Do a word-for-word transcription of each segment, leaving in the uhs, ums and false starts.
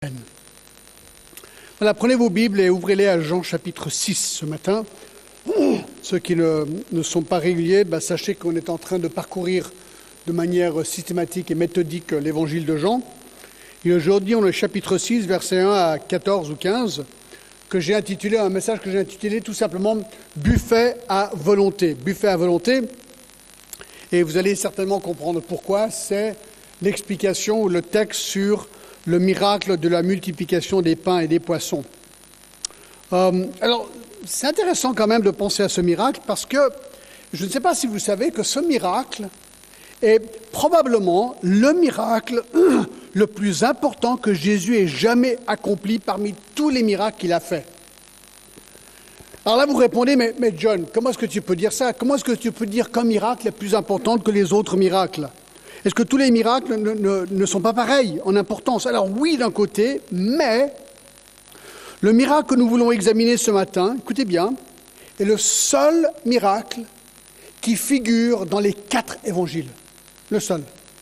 Voilà, prenez vos Bibles et ouvrez-les à Jean chapitre six ce matin. Ceux qui ne, ne sont pas réguliers, bah, sachez qu'on est en train de parcourir de manière systématique et méthodique l'évangile de Jean. Et aujourd'hui, on est au chapitre six, versets un à quatorze ou quinze, que j'ai intitulé, un message que j'ai intitulé tout simplement « Buffet à volonté ». Buffet à volonté. Et vous allez certainement comprendre pourquoi. C'est l'explication ou le texte sur le miracle de la multiplication des pains et des poissons. Euh, alors, c'est intéressant quand même de penser à ce miracle parce que je ne sais pas si vous savez que ce miracle est probablement le miracle le plus important que Jésus ait jamais accompli parmi tous les miracles qu'il a faits. Alors là, vous répondez, mais, mais John, comment est-ce que tu peux dire ça? Comment est-ce que tu peux dire qu'un miracle est plus important que les autres miracles? Est-ce que tous les miracles ne, ne, ne sont pas pareils en importance? Alors oui, d'un côté, mais le miracle que nous voulons examiner ce matin, écoutez bien, est le seul miracle qui figure dans les quatre évangiles. Le seul.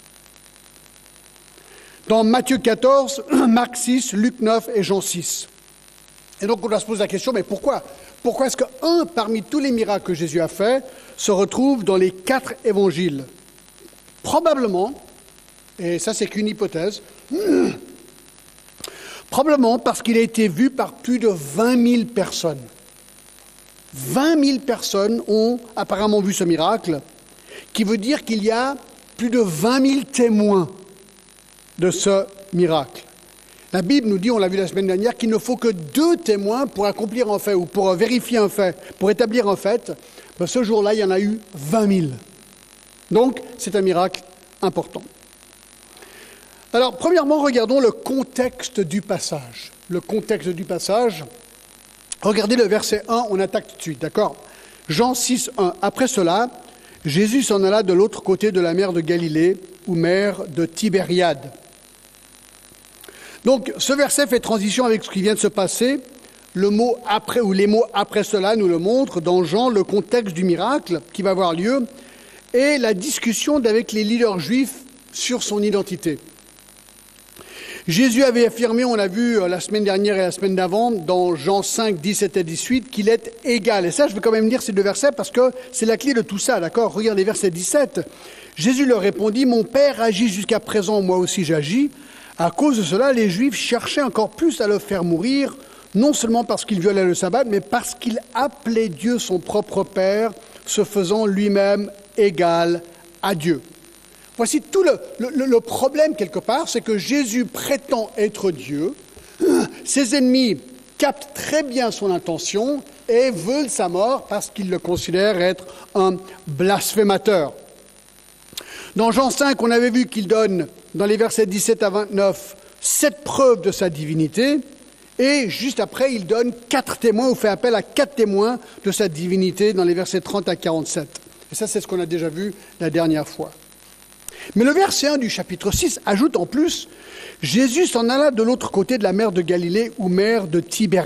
Dans Matthieu quatorze, Marc six, Luc neuf et Jean six. Et donc on doit se poser la question, mais pourquoi? Pourquoi est-ce qu'un parmi tous les miracles que Jésus a faits se retrouve dans les quatre évangiles? Probablement, et ça c'est qu'une hypothèse, probablement parce qu'il a été vu par plus de vingt mille personnes. vingt mille personnes ont apparemment vu ce miracle, qui veut dire qu'il y a plus de vingt mille témoins de ce miracle. La Bible nous dit, on l'a vu la semaine dernière, qu'il ne faut que deux témoins pour accomplir un fait ou pour vérifier un fait, pour établir un fait. Ben, ce jour-là, il y en a eu vingt mille. Donc, c'est un miracle important. Alors, premièrement, regardons le contexte du passage. Le contexte du passage. Regardez le verset un, on attaque tout de suite, d'accord? Jean six, un. Après cela, Jésus s'en alla de l'autre côté de la mer de Galilée, ou mer de Tibériade. Donc, ce verset fait transition avec ce qui vient de se passer. Le mot après, ou les mots après cela nous le montrent dans Jean, le contexte du miracle qui va avoir lieu et la discussion avec les leaders juifs sur son identité. Jésus avait affirmé, on l'a vu la semaine dernière et la semaine d'avant, dans Jean cinq, dix-sept et dix-huit, qu'il est égal. Et ça, je vais quand même lire ces deux versets parce que c'est la clé de tout ça, d'accord? Regardez verset dix-sept. Jésus leur répondit, « Mon Père agit jusqu'à présent, moi aussi j'agis. » À cause de cela, les Juifs cherchaient encore plus à le faire mourir, non seulement parce qu'il violait le sabbat, mais parce qu'il appelait Dieu son propre Père, se faisant lui-même égal à Dieu. Voici tout le, le, le problème quelque part, c'est que Jésus prétend être Dieu, ses ennemis captent très bien son intention et veulent sa mort parce qu'ils le considèrent être un blasphémateur. Dans Jean cinq, on avait vu qu'il donne, dans les versets dix-sept à vingt-neuf, sept preuves de sa divinité, et juste après, il donne quatre témoins, ou fait appel à quatre témoins de sa divinité dans les versets trente à quarante-sept. Et ça, c'est ce qu'on a déjà vu la dernière fois. Mais le verset un du chapitre six ajoute en plus, « Jésus s'en alla de l'autre côté de la mer de Galilée, ou mer de Tibériade. »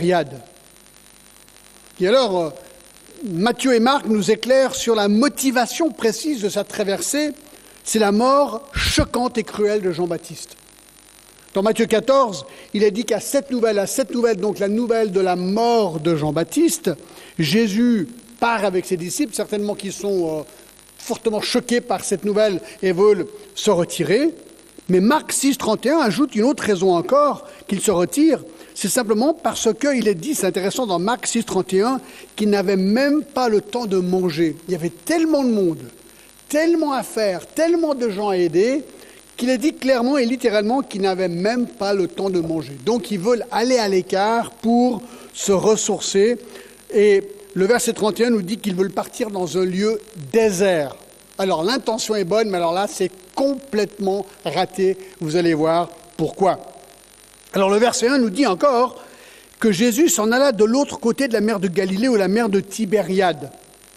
Et alors, Matthieu et Marc nous éclairent sur la motivation précise de sa traversée. C'est la mort choquante et cruelle de Jean-Baptiste. Dans Matthieu quatorze, il est dit qu'à cette nouvelle, à cette nouvelle, donc la nouvelle de la mort de Jean-Baptiste, Jésus part avec ses disciples, certainement qui sont euh, fortement choqués par cette nouvelle et veulent se retirer. Mais Marc six, trente et un ajoute une autre raison encore qu'il se retire. C'est simplement parce qu'il est dit, c'est intéressant dans Marc six, trente et un, qu'il n'avait même pas le temps de manger. Il y avait tellement de monde, tellement à faire, tellement de gens à aider, qu'il est dit clairement et littéralement qu'ils n'avaient même pas le temps de manger. Donc ils veulent aller à l'écart pour se ressourcer. Et le verset trente et un nous dit qu'ils veulent partir dans un lieu désert. Alors l'intention est bonne, mais alors là c'est complètement raté. Vous allez voir pourquoi. Alors le verset un nous dit encore que Jésus s'en alla de l'autre côté de la mer de Galilée ou la mer de Tibériade.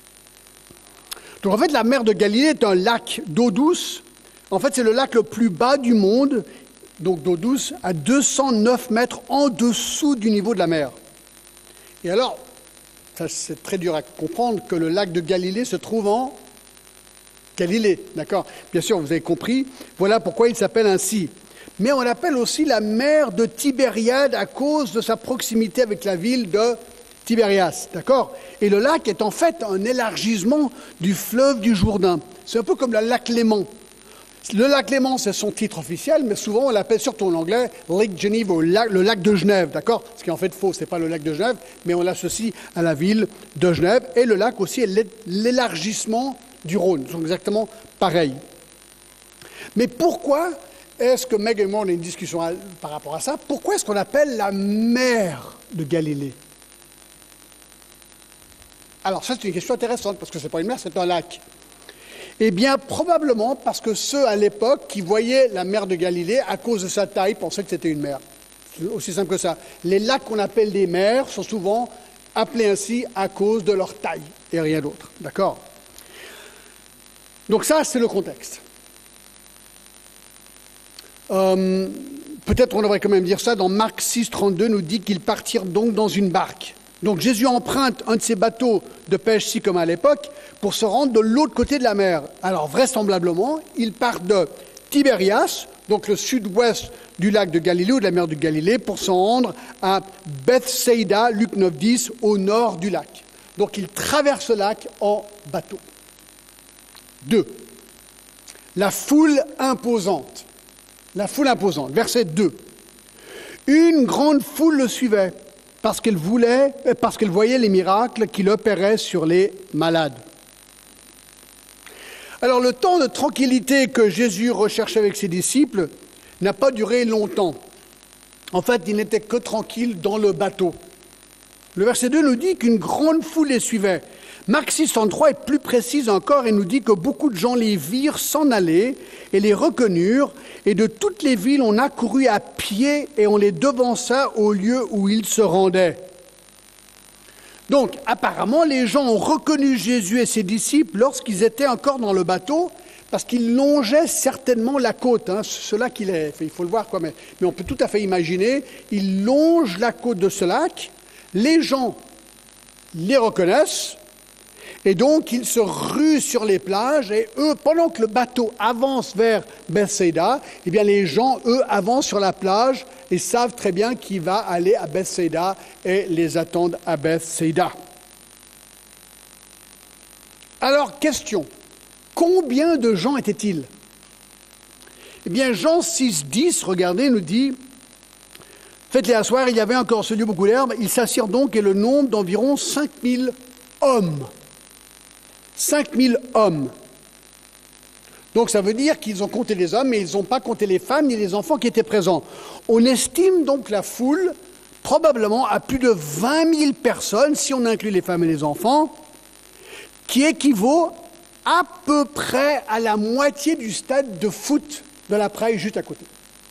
Donc en fait la mer de Galilée est un lac d'eau douce. En fait, c'est le lac le plus bas du monde, donc d'eau douce, à deux cent neuf mètres en dessous du niveau de la mer. Et alors, ça, c'est très dur à comprendre que le lac de Galilée se trouve en Galilée, d'accord? Bien sûr, vous avez compris, voilà pourquoi il s'appelle ainsi. mais on l'appelle aussi la mer de Tibériade à cause de sa proximité avec la ville de Tibérias, d'accord? Et le lac est en fait un élargissement du fleuve du Jourdain. C'est un peu comme le lac Léman. Le lac Léman, c'est son titre officiel, mais souvent on l'appelle surtout en anglais Lake Geneva, ou le lac de Genève, d'accord? Ce qui est en fait faux, ce n'est pas le lac de Genève, mais on l'associe à la ville de Genève. Et le lac aussi est l'élargissement du Rhône, ils sont exactement pareils. Mais pourquoi est-ce que Meg et moi on a une discussion par rapport à ça? Pourquoi est-ce qu'on appelle la mer de Galilée? Alors ça, c'est une question intéressante, parce que ce n'est pas une mer, c'est un lac. Eh bien, probablement parce que ceux à l'époque qui voyaient la mer de Galilée, à cause de sa taille, pensaient que c'était une mer. C'est aussi simple que ça. Les lacs qu'on appelle des mers sont souvent appelés ainsi à cause de leur taille, et rien d'autre. D'accord? Donc ça, c'est le contexte. Euh, peut-être on devrait quand même dire ça, dans Marc six, trente-deux, nous dit qu'ils partirent donc dans une barque. Donc Jésus emprunte un de ces bateaux de pêche-ci comme à l'époque pour se rendre de l'autre côté de la mer. Alors vraisemblablement, il part de Tibérias, donc le sud-ouest du lac de Galilée ou de la mer de Galilée, pour se rendre à Bethsaïda, Luc neuf, dix, au nord du lac. Donc il traverse le lac en bateau. Deux. La foule imposante. La foule imposante. Verset deux. Une grande foule le suivait, parce qu'elle voulait, parce qu'elle voyait les miracles qu'il opérait sur les malades. Alors le temps de tranquillité que Jésus recherchait avec ses disciples n'a pas duré longtemps. En fait, il n'était que tranquille dans le bateau. Le verset deux nous dit qu'une grande foule les suivait. Marc six, trente-trois est plus précise encore et nous dit que beaucoup de gens les virent s'en aller et les reconnurent, et de toutes les villes on accourut à pied et on les devança au lieu où ils se rendaient. Donc, apparemment, les gens ont reconnu Jésus et ses disciples lorsqu'ils étaient encore dans le bateau, parce qu'ils longeaient certainement la côte. Hein, ce lac, il, est, il faut le voir, quoi, mais, mais on peut tout à fait imaginer, ils longent la côte de ce lac, les gens les reconnaissent, et donc, ils se ruent sur les plages, et eux, pendant que le bateau avance vers Bethsaïda, eh bien, les gens, eux, avancent sur la plage et savent très bien qu'il va aller à Bethsaïda et les attendent à Bethsaïda. Alors, question, combien de gens étaient-ils? Eh bien, Jean six, dix, regardez, nous dit « Faites-les asseoir, il y avait encore ce lieu beaucoup d'herbe, ils s'assirent donc, et le nombre d'environ cinq mille hommes. » cinq mille hommes. Donc ça veut dire qu'ils ont compté les hommes, mais ils n'ont pas compté les femmes ni les enfants qui étaient présents. On estime donc la foule probablement à plus de vingt mille personnes, si on inclut les femmes et les enfants, qui équivaut à peu près à la moitié du stade de foot de la Praille juste à côté.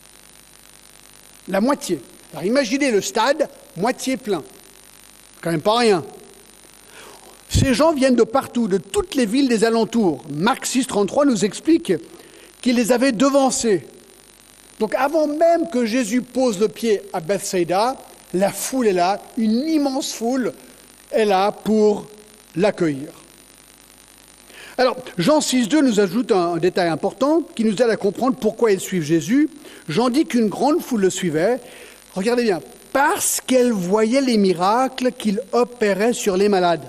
La moitié. Alors imaginez le stade, moitié plein. Quand même pas rien. Ces gens viennent de partout, de toutes les villes des alentours. Marc six, trente-trois nous explique qu'il les avait devancés. Donc avant même que Jésus pose le pied à Bethsaïda, la foule est là, une immense foule est là pour l'accueillir. Alors, Jean six, deux nous ajoute un, un détail important qui nous aide à comprendre pourquoi ils suivent Jésus. Jean dit qu'une grande foule le suivait. Regardez bien, parce qu'elle voyait les miracles qu'il opérait sur les malades.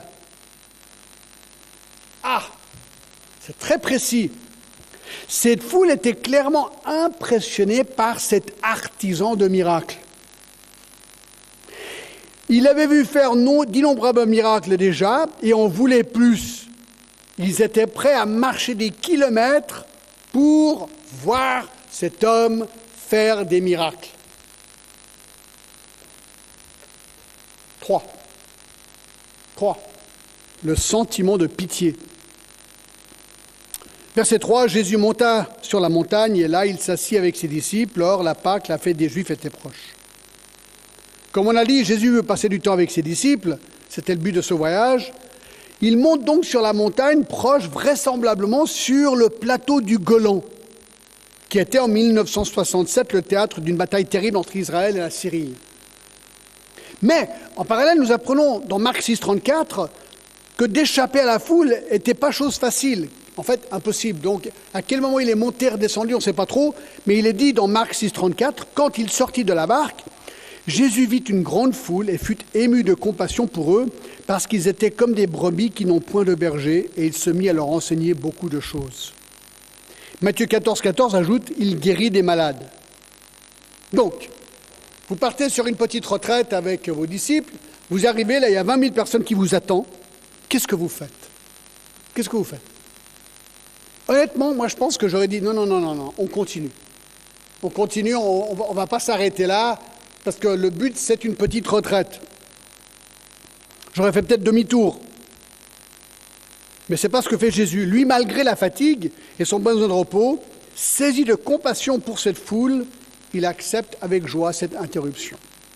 Ah, c'est très précis. Cette foule était clairement impressionnée par cet artisan de miracles. Il avait vu faire d'innombrables miracles déjà et en voulait plus. Ils étaient prêts à marcher des kilomètres pour voir cet homme faire des miracles. Trois. Trois. Le sentiment de pitié. Verset trois, Jésus monta sur la montagne et là il s'assit avec ses disciples. Or la Pâque, la fête des Juifs, était proche. Comme on a dit, Jésus veut passer du temps avec ses disciples, c'était le but de ce voyage. Il monte donc sur la montagne, proche vraisemblablement sur le plateau du Golan, qui était en mille neuf cent soixante-sept le théâtre d'une bataille terrible entre Israël et la Syrie. Mais en parallèle, nous apprenons dans Marc six, trente-quatre que d'échapper à la foule n'était pas chose facile. En fait, impossible. Donc, à quel moment il est monté, redescendu, on ne sait pas trop, mais il est dit dans Marc six, trente-quatre, quand il sortit de la barque, Jésus vit une grande foule et fut ému de compassion pour eux, parce qu'ils étaient comme des brebis qui n'ont point de berger, et il se mit à leur enseigner beaucoup de choses. Matthieu quatorze, quatorze ajoute, il guérit des malades. Donc, vous partez sur une petite retraite avec vos disciples, vous arrivez, là, il y a vingt mille personnes qui vous attendent. Qu'est-ce que vous faites? Qu'est-ce que vous faites? Honnêtement, moi, je pense que j'aurais dit non, non, non, non, non, on continue. On continue, on ne va pas s'arrêter là, parce que le but, c'est une petite retraite. J'aurais fait peut-être demi-tour. Mais ce n'est pas ce que fait Jésus. Lui, malgré la fatigue et son besoin de repos, saisi de compassion pour cette foule, il accepte avec joie cette interruption.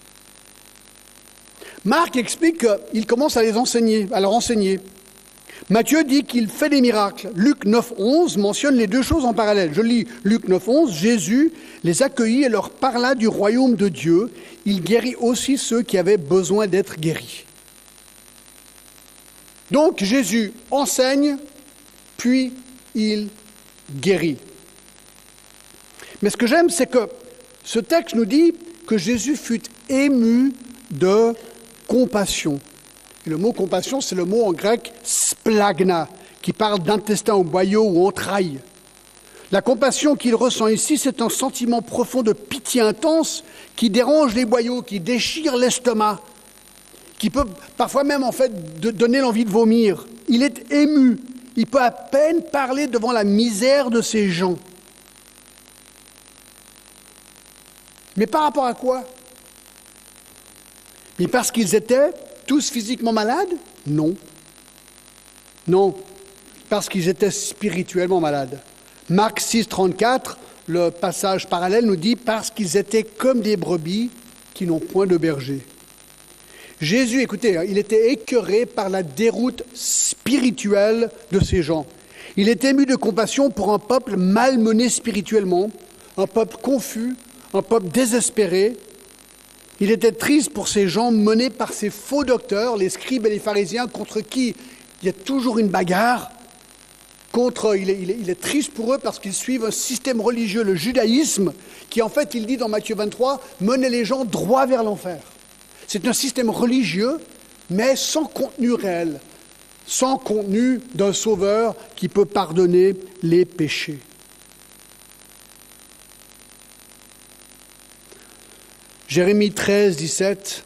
Marc explique qu'il commence à les enseigner, à leur enseigner. Matthieu dit qu'il fait des miracles. Luc neuf, onze mentionne les deux choses en parallèle. Je lis Luc neuf, onze. Jésus les accueillit et leur parla du royaume de Dieu. Il guérit aussi ceux qui avaient besoin d'être guéris. Donc Jésus enseigne, puis il guérit. Mais ce que j'aime, c'est que ce texte nous dit que Jésus fut ému de compassion. Et le mot compassion, c'est le mot en grec splagna, qui parle d'intestin ou boyau ou entrailles. La compassion qu'il ressent ici, c'est un sentiment profond de pitié intense qui dérange les boyaux, qui déchire l'estomac, qui peut parfois même en fait de donner l'envie de vomir. Il est ému, il peut à peine parler devant la misère de ces gens. Mais par rapport à quoi? Mais parce qu'ils étaient tous physiquement malades? Non. Non, parce qu'ils étaient spirituellement malades. Marc six, trente-quatre, le passage parallèle nous dit « parce qu'ils étaient comme des brebis qui n'ont point de berger ». Jésus, écoutez, il était écœuré par la déroute spirituelle de ces gens. Il était ému de compassion pour un peuple malmené spirituellement, un peuple confus, un peuple désespéré. Il était triste pour ces gens menés par ces faux docteurs, les scribes et les pharisiens, contre qui il y a toujours une bagarre. Contre, il, est, il, est, il est triste pour eux parce qu'ils suivent un système religieux, le judaïsme, qui en fait, il dit dans Matthieu vingt-trois, menait les gens droit vers l'enfer. C'est un système religieux, mais sans contenu réel, sans contenu d'un sauveur qui peut pardonner les péchés. Jérémie treize, dix-sept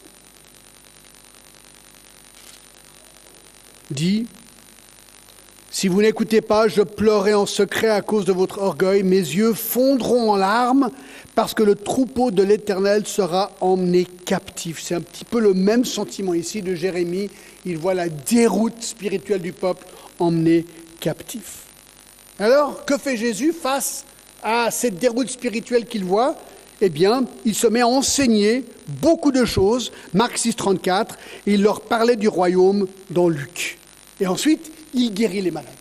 dit « Si vous n'écoutez pas, je pleurerai en secret à cause de votre orgueil. Mes yeux fondront en larmes parce que le troupeau de l'Éternel sera emmené captif. » C'est un petit peu le même sentiment ici de Jérémie. Il voit la déroute spirituelle du peuple emmené captif. Alors, que fait Jésus face à cette déroute spirituelle qu'il voit? Eh bien, il se met à enseigner beaucoup de choses. Marc six, trente-quatre, et il leur parlait du royaume dans Luc. Et ensuite, il guérit les malades.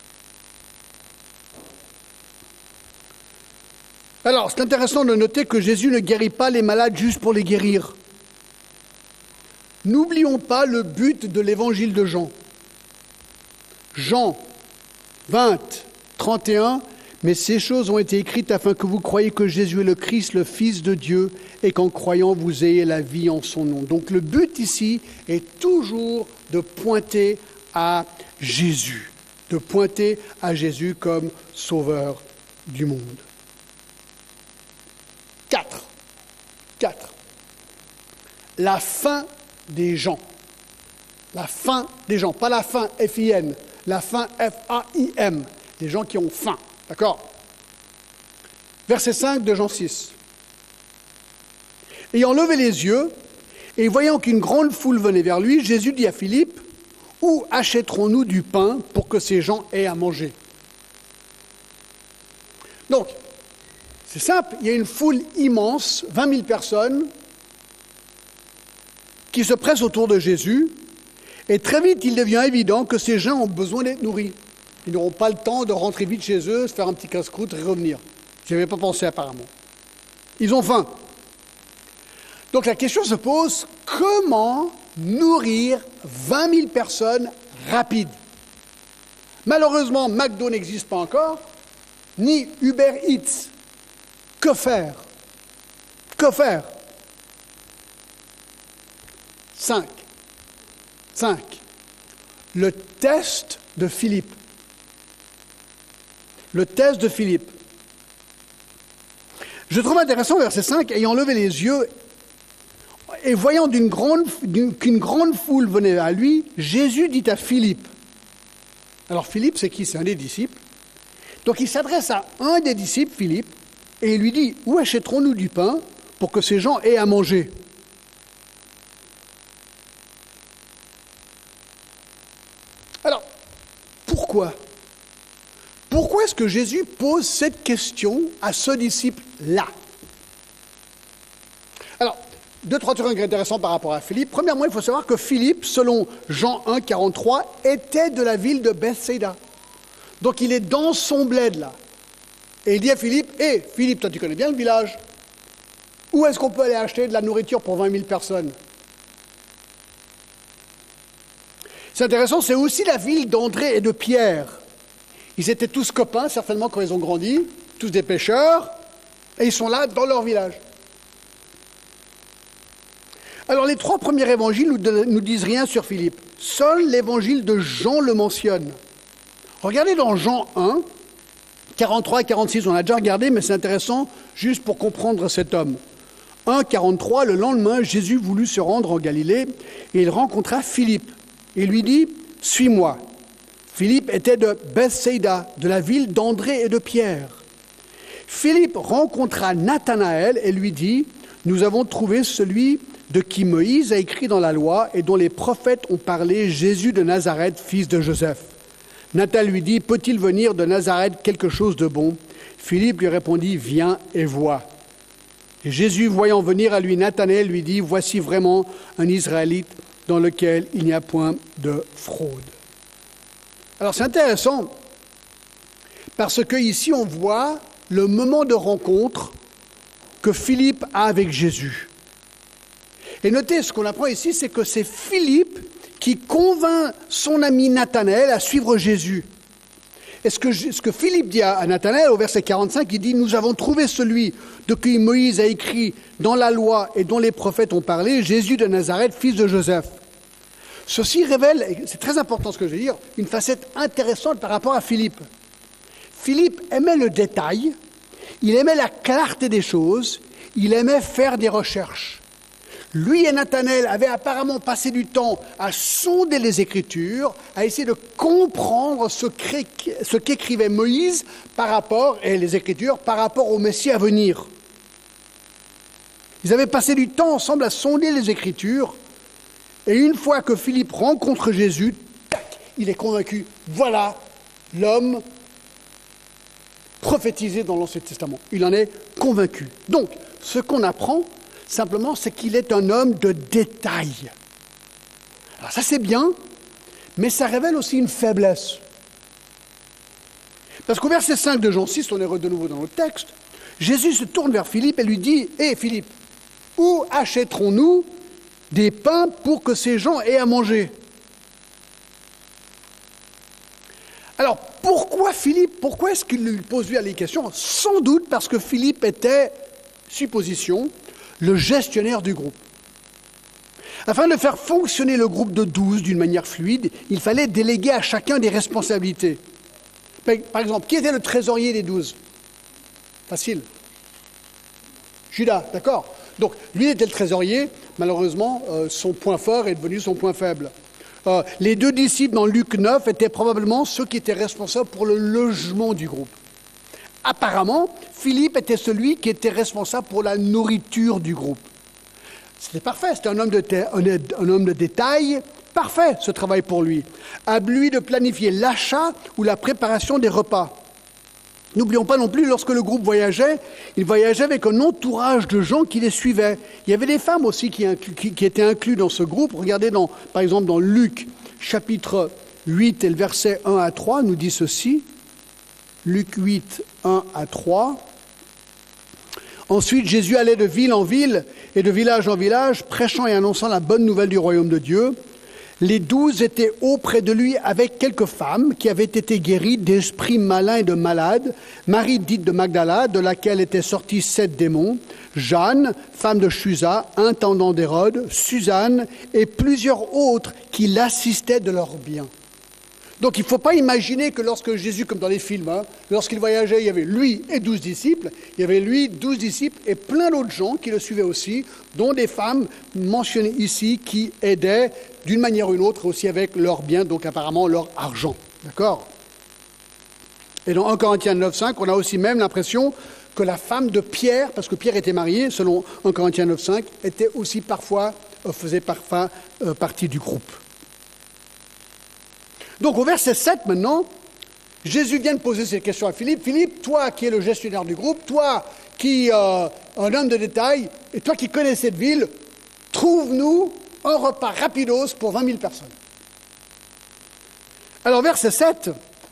Alors, c'est intéressant de noter que Jésus ne guérit pas les malades juste pour les guérir. N'oublions pas le but de l'évangile de Jean. Jean vingt, trente et un, mais ces choses ont été écrites afin que vous croyiez que Jésus est le Christ, le Fils de Dieu, et qu'en croyant, vous ayez la vie en son nom. Donc le but ici est toujours de pointer à Jésus, de pointer à Jésus comme sauveur du monde. Quatre. Quatre. La fin des gens. La fin des gens, pas la faim F I N, la faim F A I M, des gens qui ont faim. D'accord? Verset cinq de Jean six. Ayant levé les yeux, et voyant qu'une grande foule venait vers lui, Jésus dit à Philippe, « Où achèterons-nous du pain pour que ces gens aient à manger ?» Donc, c'est simple, il y a une foule immense, vingt mille personnes, qui se pressent autour de Jésus, et très vite, il devient évident que ces gens ont besoin d'être nourris. Ils n'auront pas le temps de rentrer vite chez eux, se faire un petit casse-croûte et revenir. Je n'y avais pas pensé apparemment. Ils ont faim. Donc la question se pose, comment nourrir vingt mille personnes rapides? Malheureusement, McDo n'existe pas encore, ni Uber Eats. Que faire? Que faire? Cinq. Cinq. Le test de Philippe. Le test de Philippe. Je trouve intéressant, verset cinq, ayant levé les yeux et voyant d'une grande, d'une, qu'une grande foule venait à lui, Jésus dit à Philippe. Alors Philippe, c'est qui? C'est un des disciples. Donc il s'adresse à un des disciples, Philippe, et il lui dit, où achèterons-nous du pain pour que ces gens aient à manger? Alors, pourquoi? Pourquoi est-ce que Jésus pose cette question à ce disciple-là? Alors, deux, trois trucs intéressants par rapport à Philippe. Premièrement, il faut savoir que Philippe, selon Jean un, quarante-trois, était de la ville de Bethsaïda. Donc il est dans son bled là. Et il dit à Philippe, hé hey, Philippe, toi tu connais bien le village. Où est-ce qu'on peut aller acheter de la nourriture pour vingt mille personnes? C'est intéressant, c'est aussi la ville d'André et de Pierre. Ils étaient tous copains, certainement, quand ils ont grandi, tous des pêcheurs, et ils sont là dans leur village. Alors, les trois premiers évangiles ne nous disent rien sur Philippe. Seul l'évangile de Jean le mentionne. Regardez dans Jean un, quarante-trois et quarante-six, on a déjà regardé, mais c'est intéressant juste pour comprendre cet homme. un, quarante-trois, le lendemain, Jésus voulut se rendre en Galilée, et il rencontra Philippe. Il lui dit, « Suis-moi ». Philippe était de Bethsaïda, de la ville d'André et de Pierre. Philippe rencontra Nathanaël et lui dit, « Nous avons trouvé celui de qui Moïse a écrit dans la loi et dont les prophètes ont parlé, Jésus de Nazareth, fils de Joseph. » Nathanaël lui dit, « Peut-il venir de Nazareth quelque chose de bon ?» Philippe lui répondit, « Viens et vois. » Et Jésus, voyant venir à lui Nathanaël, lui dit, « Voici vraiment un Israélite dans lequel il n'y a point de fraude. » Alors c'est intéressant, parce qu'ici on voit le moment de rencontre que Philippe a avec Jésus. Et notez, ce qu'on apprend ici, c'est que c'est Philippe qui convainc son ami Nathanaël à suivre Jésus. Et ce que, ce que Philippe dit à Nathanaël, au verset quarante-cinq, il dit « Nous avons trouvé celui de qui Moïse a écrit dans la loi et dont les prophètes ont parlé, Jésus de Nazareth, fils de Joseph. » Ceci révèle, et c'est très important ce que je vais dire, une facette intéressante par rapport à Philippe. Philippe aimait le détail, il aimait la clarté des choses, il aimait faire des recherches. Lui et Nathanaël avaient apparemment passé du temps à sonder les Écritures, à essayer de comprendre ce qu'écrivait Moïse par rapport, et les Écritures, par rapport au Messie à venir. Ils avaient passé du temps ensemble à sonder les Écritures, et une fois que Philippe rencontre Jésus, tac, il est convaincu, voilà l'homme prophétisé dans l'Ancien Testament. Il en est convaincu. Donc, ce qu'on apprend, simplement, c'est qu'il est un homme de détail. Alors ça, c'est bien, mais ça révèle aussi une faiblesse. Parce qu'au verset cinq de Jean six, on est de nouveau dans le texte, Jésus se tourne vers Philippe et lui dit, « Hé Philippe, où achèterons-nous des pains pour que ces gens aient à manger ?» Alors, pourquoi Philippe, pourquoi est-ce qu'il lui pose lui les questions? Sans doute parce que Philippe était, supposition, le gestionnaire du groupe. Afin de faire fonctionner le groupe de douze d'une manière fluide, il fallait déléguer à chacun des responsabilités. Par exemple, qui était le trésorier des douze? Facile. Judas, d'accord. Donc, lui était le trésorier. Malheureusement, euh, son point fort est devenu son point faible. Euh, les deux disciples dans Luc neuf étaient probablement ceux qui étaient responsables pour le logement du groupe. Apparemment, Philippe était celui qui était responsable pour la nourriture du groupe. C'était parfait, c'était un homme de, un, un homme de détail, parfait ce travail pour lui. À lui de planifier l'achat ou la préparation des repas. N'oublions pas non plus, lorsque le groupe voyageait, il voyageait avec un entourage de gens qui les suivaient. Il y avait des femmes aussi qui, qui, qui étaient incluses dans ce groupe. Regardez dans, par exemple dans Luc chapitre huit et le verset un à trois nous dit ceci. Luc huit, un à trois. Ensuite, Jésus allait de ville en ville et de village en village, prêchant et annonçant la bonne nouvelle du royaume de Dieu. Les douze étaient auprès de lui avec quelques femmes qui avaient été guéries d'esprits malins et de malades. Marie dite de Magdala, de laquelle étaient sortis sept démons. Jeanne, femme de Chusa, intendant d'Hérode. Suzanne et plusieurs autres qui l'assistaient de leurs biens. Donc il ne faut pas imaginer que lorsque Jésus, comme dans les films, hein, lorsqu'il voyageait, il y avait lui et douze disciples, il y avait lui, douze disciples et plein d'autres gens qui le suivaient aussi, dont des femmes mentionnées ici qui aidaient d'une manière ou d'une autre aussi avec leurs biens, donc apparemment leur argent. D'accord ? Et dans un Corinthiens neuf cinq, on a aussi même l'impression que la femme de Pierre, parce que Pierre était marié, selon un Corinthiens neuf cinq, était aussi parfois, euh, faisait parfois euh, partie du groupe. Donc au verset sept maintenant, Jésus vient de poser cette question à Philippe. Philippe, toi qui es le gestionnaire du groupe, toi qui es euh, un homme de détail, et toi qui connais cette ville, trouve-nous un repas rapidos pour vingt mille personnes. Alors verset sept,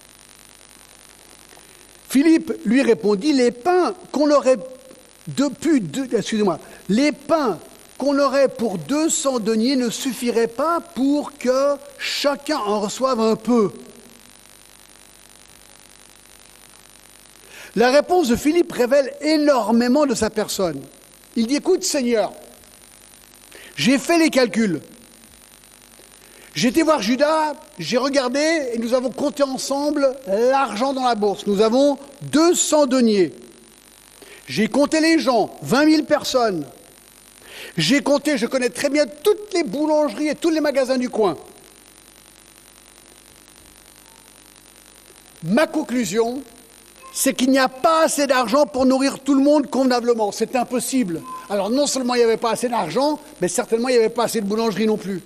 Philippe lui répondit, les pains qu'on aurait depuis deux, excusez-moi, les pains qu'on aurait pour deux cents deniers ne suffirait pas pour que chacun en reçoive un peu. La réponse de Philippe révèle énormément de sa personne. Il dit, écoute Seigneur, j'ai fait les calculs. J'ai été voir Judas, j'ai regardé et nous avons compté ensemble l'argent dans la bourse. Nous avons deux cents deniers. J'ai compté les gens, vingt mille personnes. J'ai compté, je connais très bien toutes les boulangeries et tous les magasins du coin. Ma conclusion, c'est qu'il n'y a pas assez d'argent pour nourrir tout le monde convenablement. C'est impossible. Alors non seulement il n'y avait pas assez d'argent, mais certainement il n'y avait pas assez de boulangeries non plus.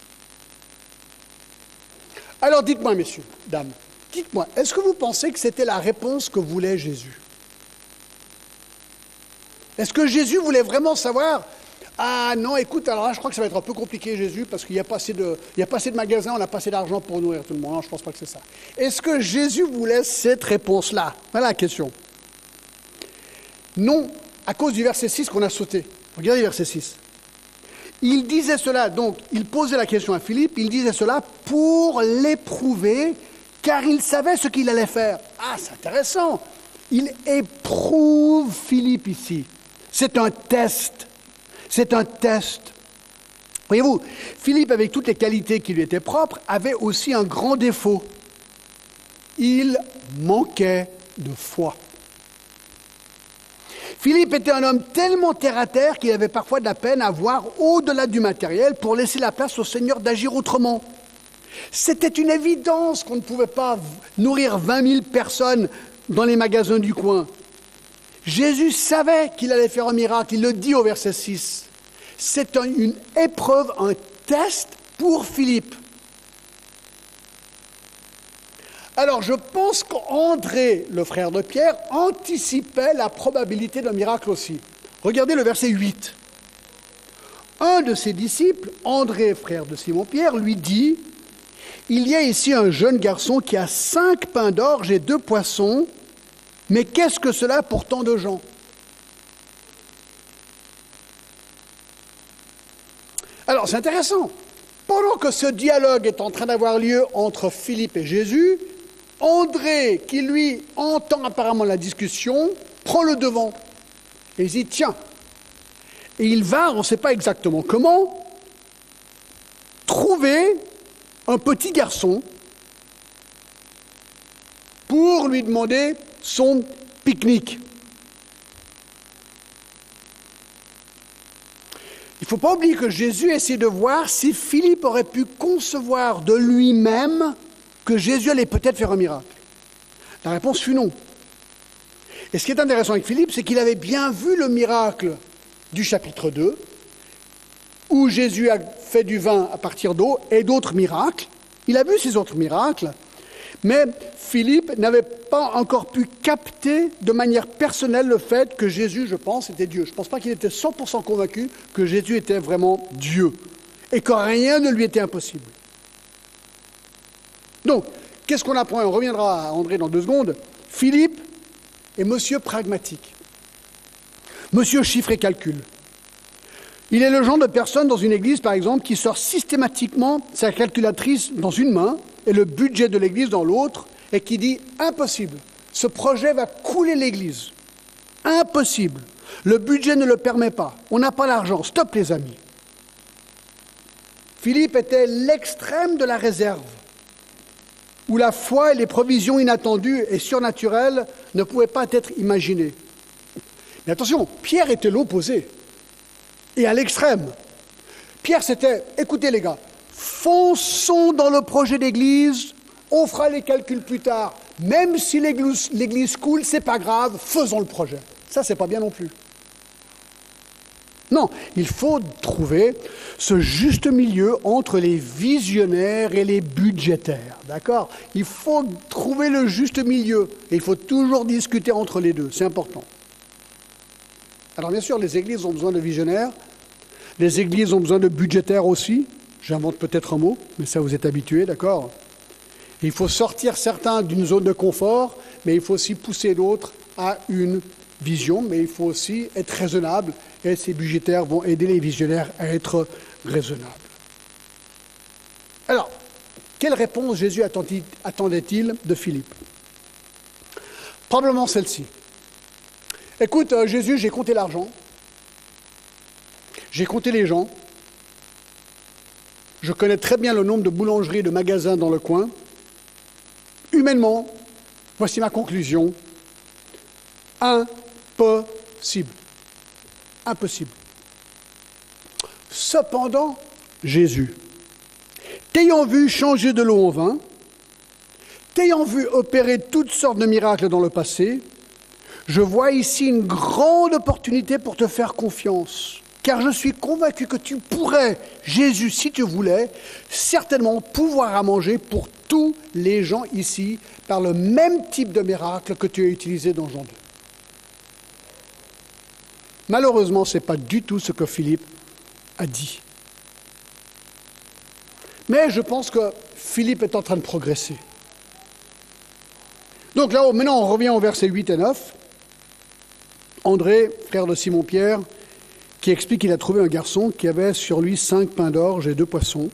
Alors dites-moi, messieurs, dames, dites-moi, est-ce que vous pensez que c'était la réponse que voulait Jésus ? Est-ce que Jésus voulait vraiment savoir ? Ah non, écoute, alors là, je crois que ça va être un peu compliqué, Jésus, parce qu'il n'y a pas assez de, il y a pas assez de magasins, on n'a pas assez d'argent pour nourrir tout le monde. Non, je ne pense pas que c'est ça. Est-ce que Jésus voulait cette réponse-là ? Voilà la question. Non, à cause du verset six qu'on a sauté. Regardez le verset six. Il disait cela, donc, il posait la question à Philippe, il disait cela pour l'éprouver, car il savait ce qu'il allait faire. Ah, c'est intéressant. Il éprouve Philippe ici. C'est un test. C'est un test. Voyez-vous, Philippe, avec toutes les qualités qui lui étaient propres, avait aussi un grand défaut. Il manquait de foi. Philippe était un homme tellement terre-à-terre qu'il avait parfois de la peine à voir au-delà du matériel pour laisser la place au Seigneur d'agir autrement. C'était une évidence qu'on ne pouvait pas nourrir vingt mille personnes dans les magasins du coin. Jésus savait qu'il allait faire un miracle, il le dit au verset six. C'est un, une épreuve, un test pour Philippe. Alors je pense qu'André, le frère de Pierre, anticipait la probabilité d'un miracle aussi. Regardez le verset huit. Un de ses disciples, André, frère de Simon-Pierre, lui dit « Il y a ici un jeune garçon qui a cinq pains d'orge et deux poissons, mais qu'est-ce que cela pour tant de gens ?» Alors, c'est intéressant. Pendant que ce dialogue est en train d'avoir lieu entre Philippe et Jésus, André, qui lui entend apparemment la discussion, prend le devant. Et il dit, tiens. Et il va, on ne sait pas exactement comment, trouver un petit garçon pour lui demander son pique-nique. Il ne faut pas oublier que Jésus essaie de voir si Philippe aurait pu concevoir de lui-même que Jésus allait peut-être faire un miracle. La réponse fut non. Et ce qui est intéressant avec Philippe, c'est qu'il avait bien vu le miracle du chapitre deux, où Jésus a fait du vin à partir d'eau et d'autres miracles. Il a vu ces autres miracles, mais Philippe n'avait pas encore pu capter de manière personnelle le fait que Jésus, je pense, était Dieu. Je ne pense pas qu'il était cent pour cent convaincu que Jésus était vraiment Dieu et que rien ne lui était impossible. Donc, qu'est-ce qu'on apprend? On reviendra à André dans deux secondes. Philippe est monsieur pragmatique, monsieur chiffre et calcul. Il est le genre de personne dans une église, par exemple, qui sort systématiquement sa calculatrice dans une main et le budget de l'église dans l'autre, et qui dit « impossible, ce projet va couler l'église. Impossible, le budget ne le permet pas, on n'a pas l'argent, stop les amis ». Philippe était l'extrême de la réserve, où la foi et les provisions inattendues et surnaturelles ne pouvaient pas être imaginées. Mais attention, Pierre était l'opposé, et à l'extrême. Pierre, c'était, écoutez les gars, fonçons dans le projet d'église, on fera les calculs plus tard, même si l'église, l'église coule, c'est pas grave, faisons le projet. Ça, c'est pas bien non plus. Non, il faut trouver ce juste milieu entre les visionnaires et les budgétaires, d'accord ? Il faut trouver le juste milieu, et il faut toujours discuter entre les deux, c'est important. Alors bien sûr, les églises ont besoin de visionnaires, les églises ont besoin de budgétaires aussi, j'invente peut-être un mot, mais ça vous êtes habitués, d'accord ? Il faut sortir certains d'une zone de confort, mais il faut aussi pousser d'autres à une vision, mais il faut aussi être raisonnable, et ces budgétaires vont aider les visionnaires à être raisonnables. Alors, quelle réponse Jésus attendait-il de Philippe ? Probablement celle-ci. Écoute, euh, Jésus, j'ai compté l'argent, j'ai compté les gens, je connais très bien le nombre de boulangeries et de magasins dans le coin. Humainement, voici ma conclusion. Impossible. Impossible. Cependant, Jésus, t'ayant vu changer de l'eau en vin, t'ayant vu opérer toutes sortes de miracles dans le passé, je vois ici une grande opportunité pour te faire confiance, car je suis convaincu que tu pourrais, Jésus, si tu voulais, certainement pouvoir à manger pour tous les gens ici par le même type de miracle que tu as utilisé dans Jean deux. Malheureusement, ce n'est pas du tout ce que Philippe a dit. Mais je pense que Philippe est en train de progresser. Donc là, maintenant, on revient au verset huit et neuf. André, frère de Simon-Pierre, qui explique qu'il a trouvé un garçon qui avait sur lui cinq pains d'orge et deux poissons.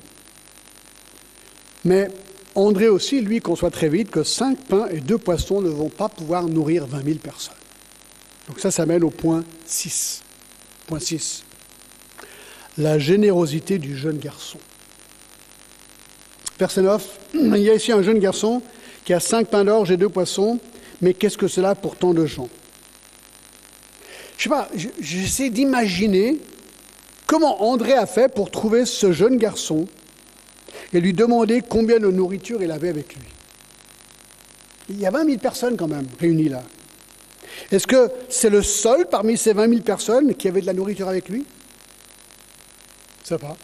Mais André aussi, lui, conçoit très vite que cinq pains et deux poissons ne vont pas pouvoir nourrir vingt mille personnes. Donc ça, ça mène au point six. Point six. La générosité du jeune garçon. Verset neuf. Il y a ici un jeune garçon qui a cinq pains d'orge et deux poissons, mais qu'est-ce que cela pour tant de gens ? Je sais pas, j'essaie d'imaginer comment André a fait pour trouver ce jeune garçon et lui demander combien de nourriture il avait avec lui. Il y a vingt mille personnes quand même réunies là. Est-ce que c'est le seul parmi ces vingt mille personnes qui avait de la nourriture avec lui ? Je ne sais pas.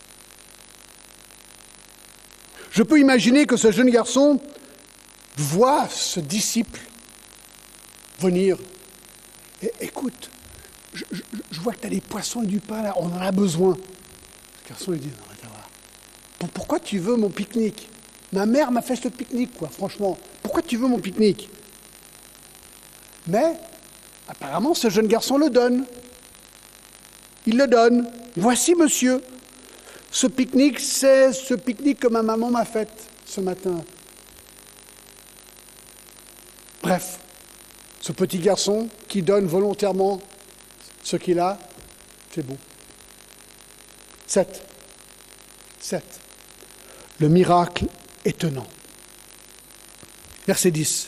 Je peux imaginer que ce jeune garçon voit ce disciple venir. Et, écoute, je, je, je vois que tu as des poissons et du pain là, on en a besoin. Ce garçon lui dit, non, attends, voilà. Pourquoi tu veux mon pique-nique ? Ma mère m'a fait ce pique-nique, quoi, franchement. Pourquoi tu veux mon pique-nique ? Mais, apparemment, ce jeune garçon le donne. Il le donne. Voici, monsieur, ce pique-nique, c'est ce pique-nique que ma maman m'a fait ce matin. Bref, ce petit garçon qui donne volontairement ce qu'il a, c'est beau. Sept. Sept. Le miracle étonnant. Verset dix.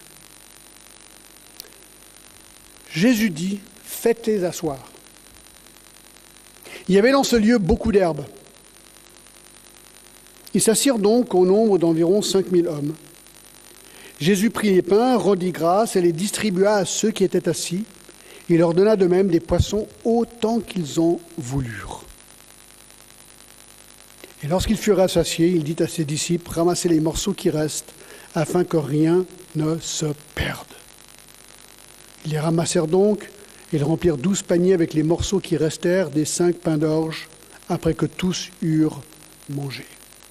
Jésus dit, faites-les asseoir. Il y avait dans ce lieu beaucoup d'herbes. Ils s'assirent donc au nombre d'environ cinq mille hommes. Jésus prit les pains, rendit grâce et les distribua à ceux qui étaient assis. Il leur donna de même des poissons autant qu'ils en voulurent. Et lorsqu'ils furent rassasiés, il dit à ses disciples, ramassez les morceaux qui restent, afin que rien ne se perde. Ils les ramassèrent donc, et ils remplirent douze paniers avec les morceaux qui restèrent des cinq pains d'orge, après que tous eurent mangé.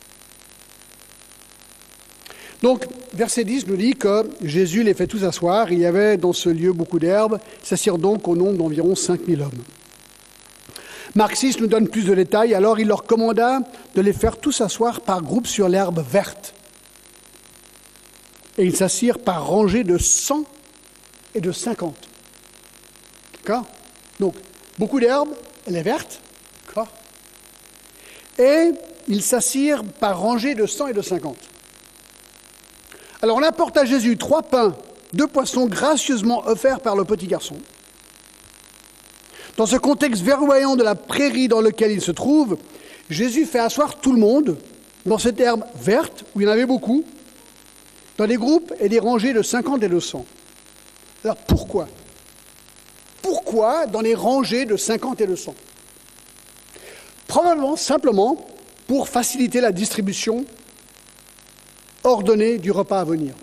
Donc, verset dix nous dit que Jésus les fait tous asseoir. Il y avait dans ce lieu beaucoup d'herbes. Ils s'assirent donc au nombre d'environ cinq mille hommes. Marc six nous donne plus de détails. Alors il leur commanda de les faire tous asseoir par groupe sur l'herbe verte. Et ils s'assirent par rangées de cent et de cinquante. D'accord? Donc, beaucoup d'herbe, elle est verte. D'accord? Et ils s'assirent par rangées de cent et de cinquante. Alors on apporte à Jésus trois pains, deux poissons gracieusement offerts par le petit garçon. Dans ce contexte verdoyant de la prairie dans lequel il se trouve, Jésus fait asseoir tout le monde dans cette herbe verte, où il y en avait beaucoup, dans des groupes et des rangées de cinquante et de cent. Alors pourquoi? Pourquoi dans les rangées de cinquante et de cent? Probablement simplement pour faciliter la distribution ordonnée du repas à venir.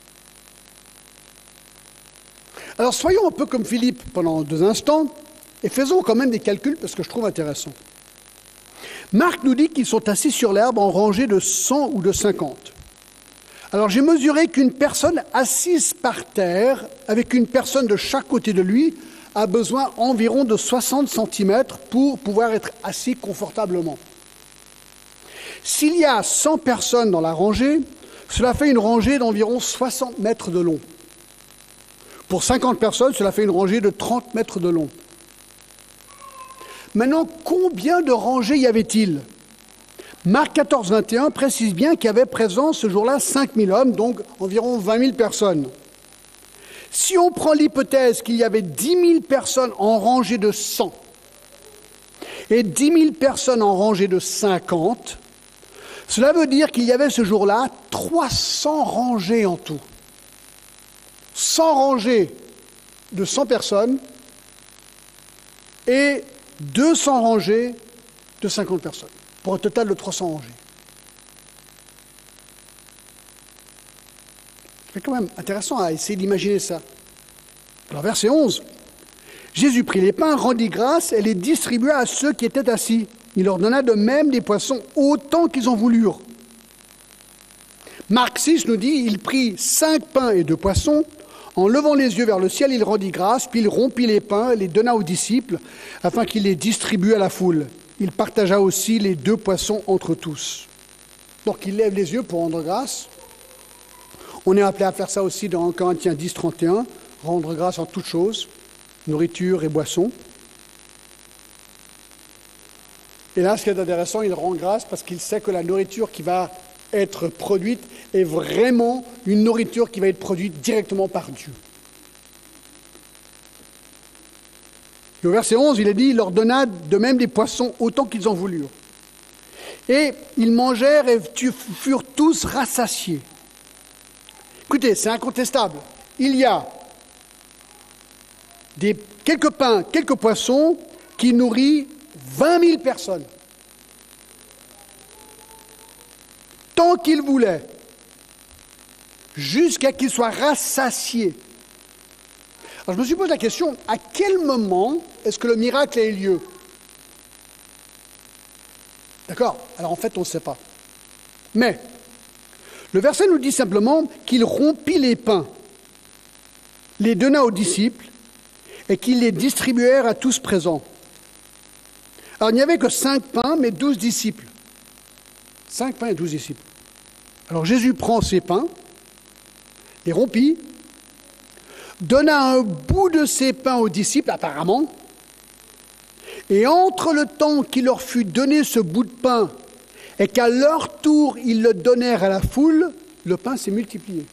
Alors soyons un peu comme Philippe pendant deux instants et faisons quand même des calculs parce que je trouve intéressant. Marc nous dit qu'ils sont assis sur l'herbe en rangée de cent ou de cinquante. Alors j'ai mesuré qu'une personne assise par terre, avec une personne de chaque côté de lui, a besoin environ de soixante centimètres pour pouvoir être assis confortablement. S'il y a cent personnes dans la rangée, cela fait une rangée d'environ soixante mètres de long. Pour cinquante personnes, cela fait une rangée de trente mètres de long. Maintenant, combien de rangées y avait-il? Marc quatorze, vingt et un précise bien qu'il y avait présent ce jour-là cinq mille hommes, donc environ vingt mille personnes. Si on prend l'hypothèse qu'il y avait dix mille personnes en rangée de cent et dix mille personnes en rangée de cinquante, cela veut dire qu'il y avait ce jour-là trois cents rangées en tout. cent rangées de cent personnes et deux cents rangées de cinquante personnes, pour un total de trois cents rangées. C'est quand même intéressant à essayer d'imaginer ça. Alors, verset onze. Jésus prit les pains, rendit grâce et les distribua à ceux qui étaient assis. Il leur donna de même des poissons autant qu'ils en voulurent. Marc six nous dit, il prit cinq pains et deux poissons. En levant les yeux vers le ciel, il rendit grâce, puis il rompit les pains et les donna aux disciples, afin qu'ils les distribuent à la foule. Il partagea aussi les deux poissons entre tous. Donc il lève les yeux pour rendre grâce. On est appelé à faire ça aussi dans Corinthiens dix, trente et un, rendre grâce en toutes choses, nourriture et boissons. Et là, ce qui est intéressant, il rend grâce parce qu'il sait que la nourriture qui va être produite est vraiment une nourriture qui va être produite directement par Dieu. Et au verset onze, il est dit, il leur donna de même des poissons autant qu'ils en voulurent. Et ils mangèrent et furent tous rassasiés. Écoutez, c'est incontestable. Il y a des, quelques pains, quelques poissons qui nourrissent vingt mille personnes. Tant qu'ils voulaient, jusqu'à qu'ils soient rassasiés. Alors je me suis posé la question, à quel moment est-ce que le miracle a eu lieu? D'accord? Alors en fait, on ne sait pas. Mais, le verset nous dit simplement qu'il rompit les pains, les donna aux disciples, et qu'ils les distribuèrent à tous présents. Alors il n'y avait que cinq pains, mais douze disciples. Cinq pains et douze disciples. Alors Jésus prend ces pains, les rompit, donna un bout de ces pains aux disciples, apparemment, et entre le temps qu'il leur fut donné ce bout de pain et qu'à leur tour ils le donnèrent à la foule, le pain s'est multiplié.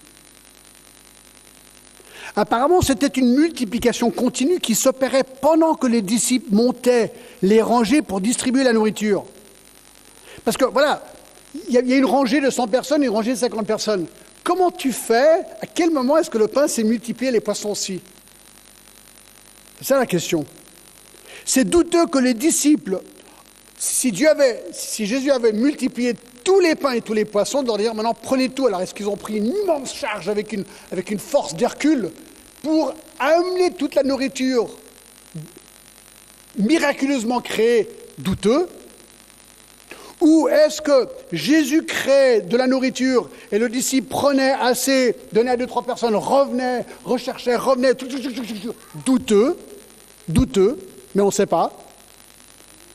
Apparemment, c'était une multiplication continue qui s'opérait pendant que les disciples montaient les rangées pour distribuer la nourriture. Parce que, voilà, il y a une rangée de cent personnes et une rangée de cinquante personnes. Comment tu fais? À quel moment est-ce que le pain s'est multiplié et les poissons aussi? C'est ça la question. C'est douteux que les disciples, si, Dieu avait, si Jésus avait multiplié tous les pains et tous les poissons, de leur dire maintenant prenez tout. Alors est-ce qu'ils ont pris une immense charge avec une, avec une force d'Hercule pour amener toute la nourriture miraculeusement créée? Douteux. Ou est-ce que Jésus crée de la nourriture et le disciple prenait assez, donnait à deux, trois personnes, revenait, recherchait, revenait, tout, tout, tout, tout, tout, douteux, douteux, mais on ne sait pas.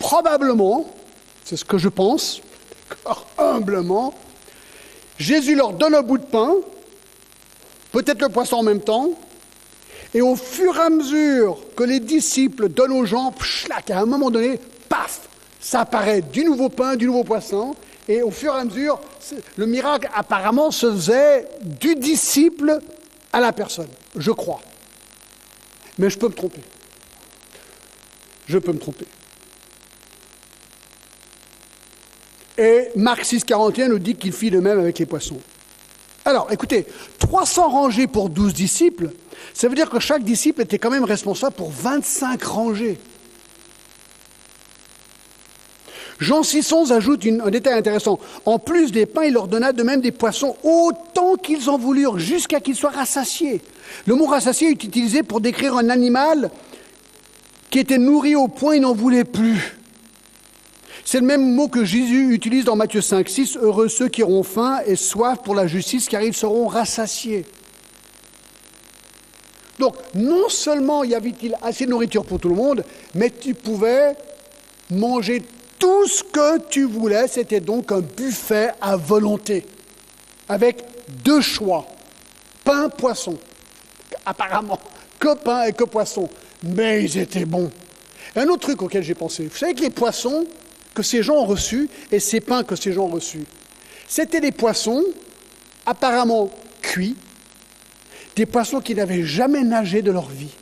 probablement, c'est ce que je pense, humblement, Jésus leur donne un bout de pain, peut-être le poisson en même temps, et au fur et à mesure que les disciples donnent aux gens, pchlac, à un moment donné, paf, ça apparaît du nouveau pain, du nouveau poisson, et au fur et à mesure, le miracle apparemment se faisait du disciple à la personne, je crois. Mais je peux me tromper. Je peux me tromper. Et Marc six, quarante et un nous dit qu'il fit de même avec les poissons. Alors, écoutez, trois cents rangées pour douze disciples, ça veut dire que chaque disciple était quand même responsable pour vingt-cinq rangées. Jean six, onze ajoute une, un détail intéressant. En plus des pains, il leur donna de même des poissons autant qu'ils en voulurent, jusqu'à qu'ils soient rassasiés. Le mot rassasié est utilisé pour décrire un animal qui était nourri au point il n'en voulait plus. C'est le même mot que Jésus utilise dans Matthieu cinq, six. Heureux ceux qui auront faim et soif pour la justice, car ils seront rassasiés. Donc, non seulement y avait-il assez de nourriture pour tout le monde, mais tu pouvais manger tout ce que tu voulais. C'était donc un buffet à volonté, avec deux choix, pain, poisson. Apparemment, que pain et que poisson. Mais ils étaient bons. Et un autre truc auquel j'ai pensé, vous savez que les poissons que ces gens ont reçus et ces pains que ces gens ont reçus, c'était des poissons apparemment cuits, des poissons qui n'avaient jamais nagé de leur vie,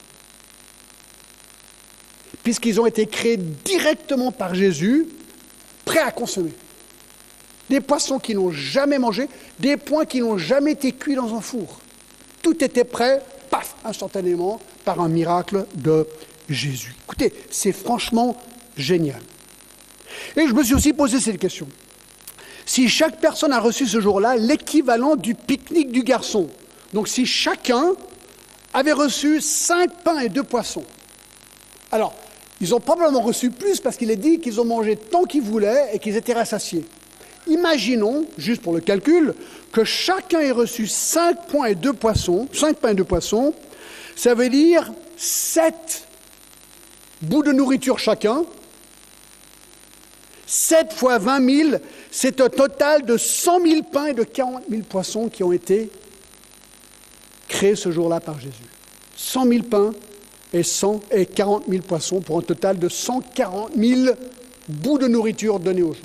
puisqu'ils ont été créés directement par Jésus, prêts à consommer. Des poissons qui n'ont jamais mangé, des pois qui n'ont jamais été cuits dans un four. Tout était prêt, paf, instantanément, par un miracle de Jésus. Écoutez, c'est franchement génial. Et je me suis aussi posé cette question. Si chaque personne a reçu ce jour-là l'équivalent du pique-nique du garçon, donc si chacun avait reçu cinq pains et deux poissons, alors, ils ont probablement reçu plus parce qu'il est dit qu'ils ont mangé tant qu'ils voulaient et qu'ils étaient rassasiés. Imaginons, juste pour le calcul, que chacun ait reçu cinq pains et deux poissons, cinq pains et deux poissons, ça veut dire sept bouts de nourriture chacun. sept fois vingt mille, c'est un total de cent mille pains et de quarante mille poissons qui ont été créés ce jour-là par Jésus. cent mille pains et, cent et quarante mille poissons pour un total de cent quarante mille bouts de nourriture donnés aux gens.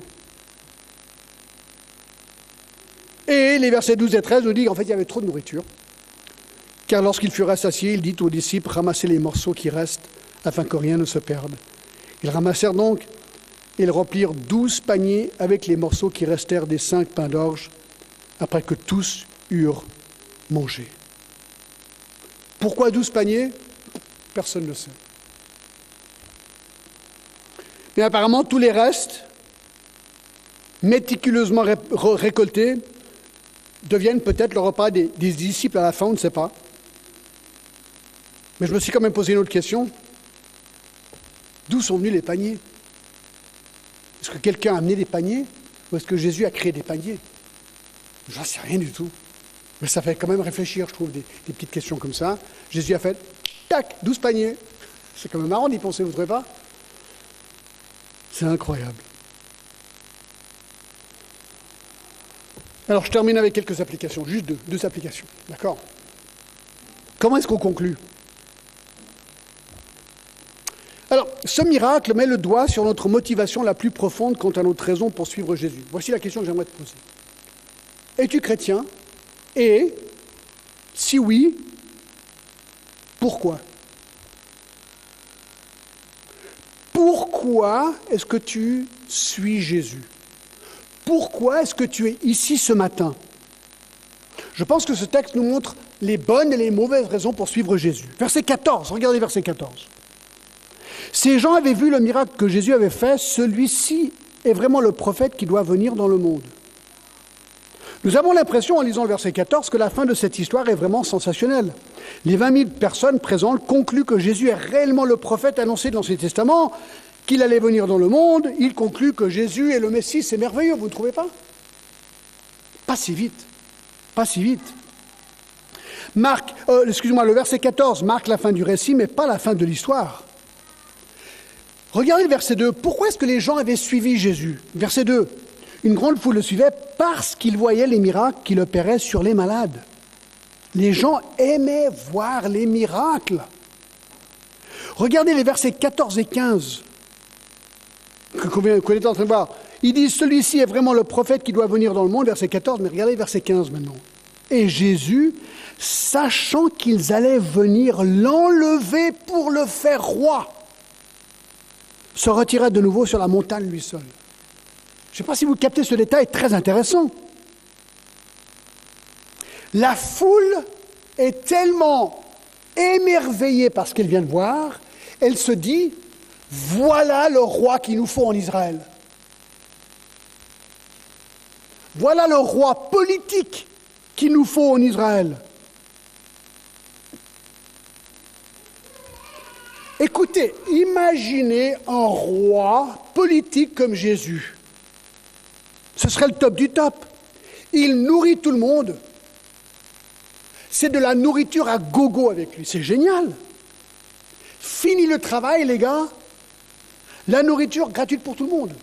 Et les versets douze et treize nous disent qu'en fait il y avait trop de nourriture, car lorsqu'il fut rassasié, il dit aux disciples, ramassez les morceaux qui restent afin que rien ne se perde. Ils ramassèrent donc et ils remplirent douze paniers avec les morceaux qui restèrent des cinq pains d'orge, après que tous eurent mangé. Pourquoi douze paniers? Personne ne le sait. Mais apparemment, tous les restes, méticuleusement ré- récoltés, deviennent peut-être le repas des, des disciples à la fin, on ne sait pas. Mais je me suis quand même posé une autre question. D'où sont venus les paniers? Est-ce que quelqu'un a amené des paniers ou est-ce que Jésus a créé des paniers? J'en sais rien du tout. Mais ça fait quand même réfléchir, je trouve, des, des petites questions comme ça. Jésus a fait, tac, douze paniers. C'est quand même marrant d'y penser, vous ne trouvez pas? C'est incroyable. Alors, je termine avec quelques applications, juste deux, deux applications, d'accord? Comment est-ce qu'on conclut? Alors, ce miracle met le doigt sur notre motivation la plus profonde quant à notre raison pour suivre Jésus. Voici la question que j'aimerais te poser. Es-tu chrétien? Et, si oui, pourquoi? Pourquoi est-ce que tu suis Jésus? Pourquoi est-ce que tu es ici ce matin? Je pense que ce texte nous montre les bonnes et les mauvaises raisons pour suivre Jésus. Verset quatorze, regardez verset quatorze. Ces gens avaient vu le miracle que Jésus avait fait, celui-ci est vraiment le prophète qui doit venir dans le monde. Nous avons l'impression, en lisant le verset quatorze, que la fin de cette histoire est vraiment sensationnelle. Les vingt mille personnes présentes concluent que Jésus est réellement le prophète annoncé dans l'Ancien Testament, qu'il allait venir dans le monde. Ils concluent que Jésus est le Messie. C'est merveilleux, vous ne trouvez pas? Pas si vite. Pas si vite. Marc, euh, excusez-moi, le verset quatorze marque la fin du récit, mais pas la fin de l'histoire. Regardez le verset deux. Pourquoi est-ce que les gens avaient suivi Jésus? Verset deux. Une grande foule le suivait parce qu'ils voyaient les miracles qu'il opérait sur les malades. Les gens aimaient voir les miracles. Regardez les versets quatorze et quinze qu'on est en train de voir. Ils disent, celui-ci est vraiment le prophète qui doit venir dans le monde, verset quatorze, mais regardez verset quinze maintenant. Et Jésus, sachant qu'ils allaient venir l'enlever pour le faire roi, se retira de nouveau sur la montagne lui seul. Je ne sais pas si vous captez ce détail très intéressant. La foule est tellement émerveillée par ce qu'elle vient de voir, elle se dit, voilà le roi qu'il nous faut en Israël. Voilà le roi politique qu'il nous faut en Israël. Écoutez, imaginez un roi politique comme Jésus. Ce serait le top du top. Il nourrit tout le monde. C'est de la nourriture à gogo avec lui. C'est génial. Fini le travail, les gars. La nourriture gratuite pour tout le monde.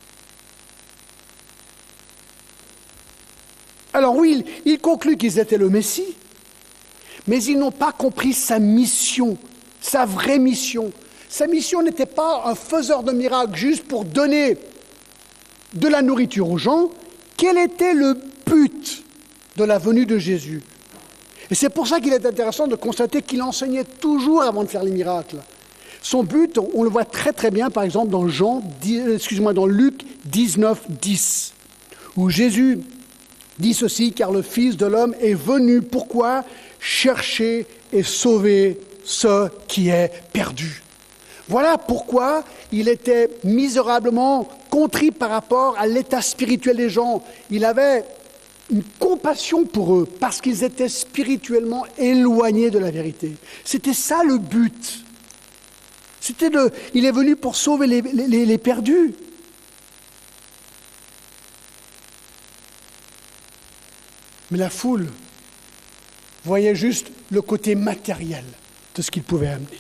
Alors oui, il, il conclut qu'ils étaient le Messie, mais ils n'ont pas compris sa mission, sa vraie mission. Sa mission n'était pas un faiseur de miracles juste pour donner de la nourriture aux gens. Quel était le but de la venue de Jésus? Et c'est pour ça qu'il est intéressant de constater qu'il enseignait toujours avant de faire les miracles. Son but, on le voit très très bien, par exemple, dans Jean, excusez-moi, dans Luc dix-neuf, dix, où Jésus dit ceci, car le Fils de l'homme est venu, pourquoi? Chercher et sauver ce qui est perdu. Voilà pourquoi il était misérablement contrit par rapport à l'état spirituel des gens. Il avait une compassion pour eux, parce qu'ils étaient spirituellement éloignés de la vérité. C'était ça le but. C'était de, il est venu pour sauver les, les, les perdus. Mais la foule voyait juste le côté matériel de ce qu'il pouvait amener.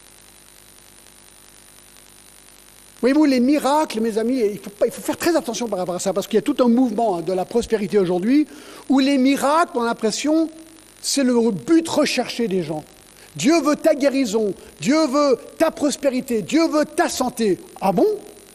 Voyez-vous, les miracles, mes amis, il faut, pas, il faut faire très attention par rapport à ça, parce qu'il y a tout un mouvement hein, de la prospérité aujourd'hui, où les miracles, on a l'impression, c'est le but recherché des gens. Dieu veut ta guérison, Dieu veut ta prospérité, Dieu veut ta santé. Ah bon?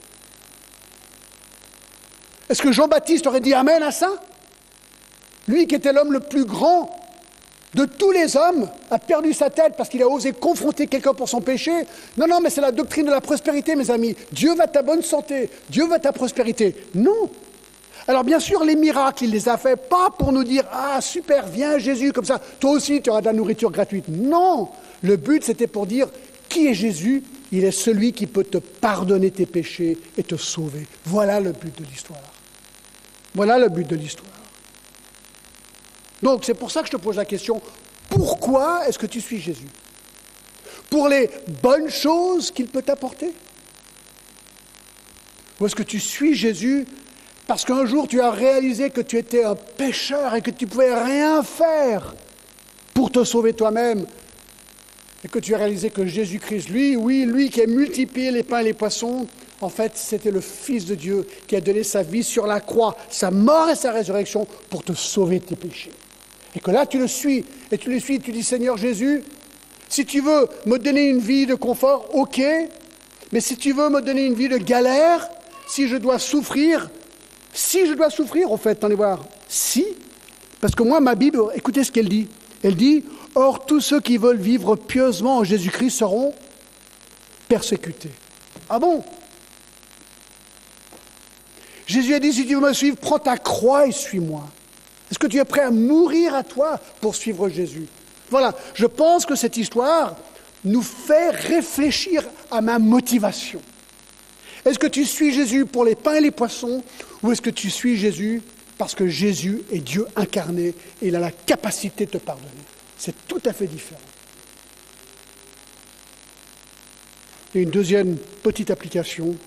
Est-ce que Jean-Baptiste aurait dit Amen à ça? Lui qui était l'homme le plus grand de tous les hommes, a perdu sa tête parce qu'il a osé confronter quelqu'un pour son péché. Non, non, mais c'est la doctrine de la prospérité, mes amis. Dieu veut ta bonne santé, Dieu veut ta prospérité. Non. Alors bien sûr, les miracles, il les a fait pas pour nous dire « Ah, super, viens Jésus, comme ça, toi aussi tu auras de la nourriture gratuite. » Non. Le but, c'était pour dire « Qui est Jésus? Il est celui qui peut te pardonner tes péchés et te sauver. » Voilà le but de l'histoire. Voilà le but de l'histoire. Donc, c'est pour ça que je te pose la question, pourquoi est-ce que tu suis Jésus? Pour les bonnes choses qu'il peut t'apporter? Ou est-ce que tu suis Jésus parce qu'un jour tu as réalisé que tu étais un pécheur et que tu ne pouvais rien faire pour te sauver toi-même, et que tu as réalisé que Jésus-Christ, lui, oui, lui qui a multiplié les pains et les poissons, en fait, c'était le Fils de Dieu qui a donné sa vie sur la croix, sa mort et sa résurrection pour te sauver de tes péchés. Et que là, tu le suis, et tu le suis, tu dis, Seigneur Jésus, si tu veux me donner une vie de confort, ok, mais si tu veux me donner une vie de galère, si je dois souffrir, si je dois souffrir, en fait, allez voir, si, parce que moi, ma Bible, écoutez ce qu'elle dit, elle dit, or, tous ceux qui veulent vivre pieusement en Jésus-Christ seront persécutés. Ah bon? Jésus a dit, si tu veux me suivre, prends ta croix et suis-moi. Est-ce que tu es prêt à mourir à toi pour suivre Jésus? Voilà, je pense que cette histoire nous fait réfléchir à ma motivation. Est-ce que tu suis Jésus pour les pains et les poissons, ou est-ce que tu suis Jésus parce que Jésus est Dieu incarné et il a la capacité de te pardonner? C'est tout à fait différent. Et une deuxième petite application,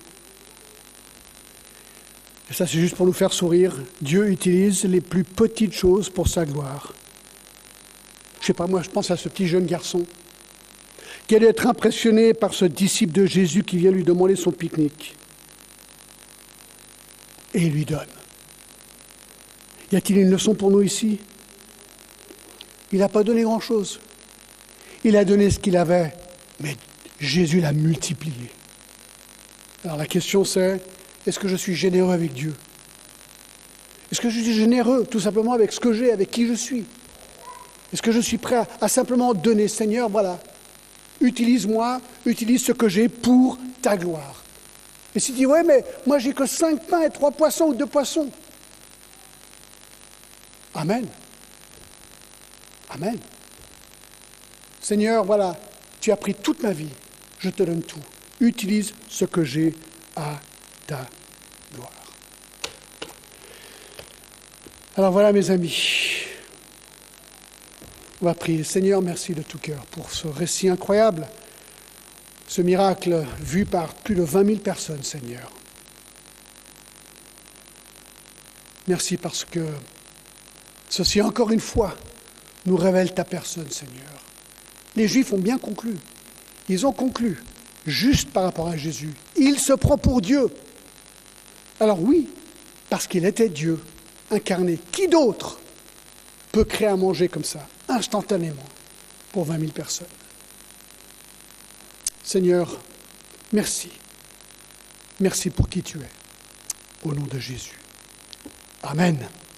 et ça c'est juste pour nous faire sourire, Dieu utilise les plus petites choses pour sa gloire. Je ne sais pas, moi je pense à ce petit jeune garçon qui a dû être impressionné par ce disciple de Jésus qui vient lui demander son pique-nique. Et il lui donne. Y a-t-il une leçon pour nous ici? Il n'a pas donné grand-chose. Il a donné ce qu'il avait, mais Jésus l'a multiplié. Alors la question c'est, est-ce que je suis généreux avec Dieu? Est-ce que je suis généreux tout simplement avec ce que j'ai, avec qui je suis? Est-ce que je suis prêt à, à simplement donner, Seigneur, voilà, utilise-moi, utilise ce que j'ai pour ta gloire. Et si tu dis, ouais, mais moi j'ai que cinq pains et trois poissons ou deux poissons. Amen. Amen. Seigneur, voilà, tu as pris toute ma vie, je te donne tout. Utilise ce que j'ai à ta gloire. Alors voilà mes amis, on va prier. Seigneur, merci de tout cœur pour ce récit incroyable, ce miracle vu par plus de vingt mille personnes, Seigneur. Merci parce que ceci, encore une fois, nous révèle ta personne, Seigneur. Les Juifs ont bien conclu. Ils ont conclu, juste par rapport à Jésus. Il se prend pour Dieu. Alors oui, parce qu'il était Dieu, incarné. Qui d'autre peut créer à manger comme ça, instantanément, pour vingt mille personnes? Seigneur, merci. Merci pour qui tu es. Au nom de Jésus. Amen.